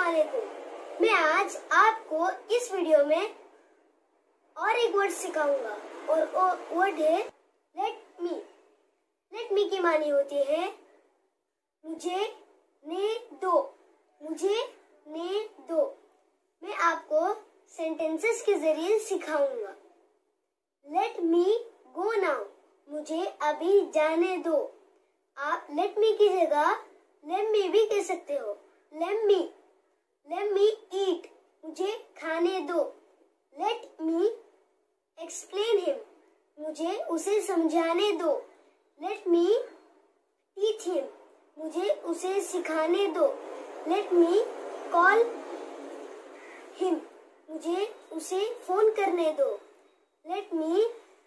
अस्सलामुअलैकुम। मैं आज आपको इस वीडियो में और एक वर्ड सिखाऊंगा और वो वर्ड है लेट मी। लेट मी की मानी होती है मुझे ने दो, मुझे ने दो। मैं आपको सेंटेंसेस के जरिए सिखाऊंगा। लेट मी गो नाउ, मुझे अभी जाने दो। आप लेट मी की जगह लेट मी भी कह सकते हो। लेट मी ईट, मुझे खाने दो। लेट मी एक्सप्लेन हिम, मुझे उसे समझाने दो। लेट मी टीच हिम, मुझे उसे सिखाने दो। लेट मी कॉल हिम, मुझे उसे फोन करने दो। लेट मी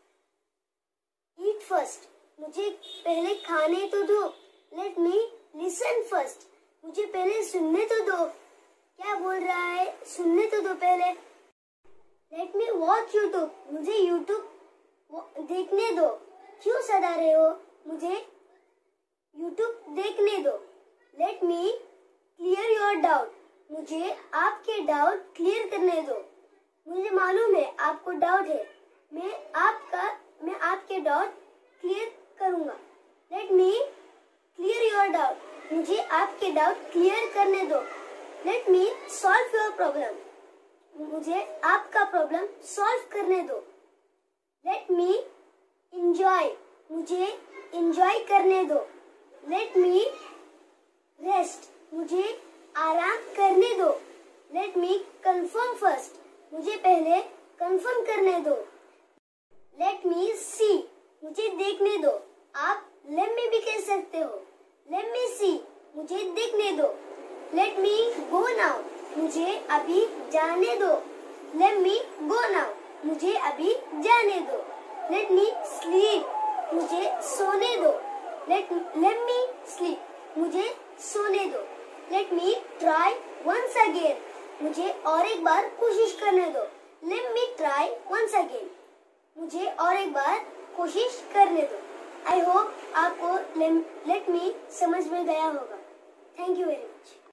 ईट फर्स्ट, मुझे पहले खाने तो दो। लेट मी लिसन फर्स्ट, मुझे पहले सुनने तो दो। क्या बोल रहा है, सुनने तो दो पहले। लेट मी वॉच यूट्यूब, मुझे यूट्यूब देखने दो। क्यों सदा रहे हो, मुझे यूट्यूब देखने दो। Let me clear your doubt, मुझे आपके डाउट क्लियर करने दो। मुझे मालूम है आपको डाउट है, मैं आपके डाउट क्लियर करूंगा। Let me clear your doubt, मुझे आपके डाउट क्लियर करने दो। Let me solve your problem, मुझे आपका प्रॉब्लम सॉल्व करने दो। लेट मी इंजॉय, मुझे इंजॉय करने दो। लेट मी रेस्ट, मुझे आराम करने दो। लेट मी कंफर्म फर्स्ट, मुझे पहले कंफर्म करने दो। लेट मी सी, मुझे देखने दो। आप लेट मी भी कह सकते हो। लेट मी सी, मुझे देखने दो। लेट मी गो नाउ, मुझे अभी जाने दो। लेट मी गो नाउ, मुझे अभी जाने दो। लेट मी स्लीप, मुझे सोने दो। लेट मी स्लीप, मुझे सोने दो। Let me try once again, मुझे और एक बार कोशिश करने दो। Let me try once again, मुझे और एक बार कोशिश करने दो। आई होप आपको लेट मी समझ में गया होगा। Thank you very much.